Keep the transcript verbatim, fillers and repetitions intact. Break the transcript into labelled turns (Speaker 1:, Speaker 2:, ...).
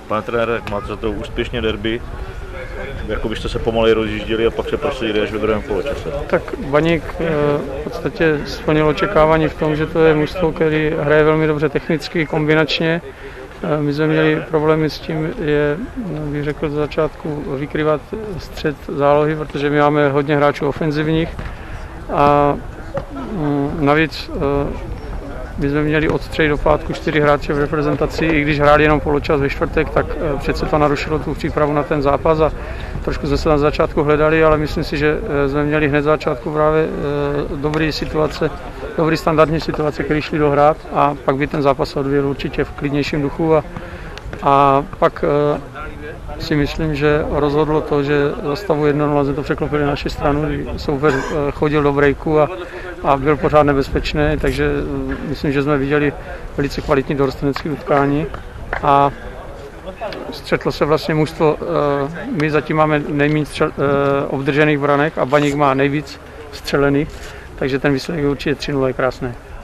Speaker 1: Pane trenére, máte za to úspěšně derby, jako byste se pomalu rozjížděli a pak se prosadili až ve druhém poločase.
Speaker 2: Tak Baník v podstatě splnil očekávání v tom, že to je mužstvo, který hraje velmi dobře technicky, kombinačně. My jsme měli problémy s tím, je, bych řekl, z začátku vykrývat střed zálohy, protože my máme hodně hráčů ofenzivních a navíc my jsme měli od středy do pátku čtyři hráče v reprezentaci, i když hráli jenom poločas ve čtvrtek, tak přece to narušilo tu přípravu na ten zápas a trošku jsme se na začátku hledali, ale myslím si, že jsme měli hned z začátku právě dobré situace, dobrý standardní situace, které šli dohrát a pak by ten zápas se odvíjel určitě v klidnějším duchu a, a pak si myslím, že rozhodlo to, že za stavu jedna nula jsme to překlopili na naši stranu, soupeř chodil do breaku a, a byl pořád nebezpečný, takže myslím, že jsme viděli velice kvalitní dorostenecké utkání a střetlo se vlastně mužstvo, my zatím máme nejméně střel, obdržených branek a Baník má nejvíc střelených, takže ten výsledek je určitě tři nula, je krásný.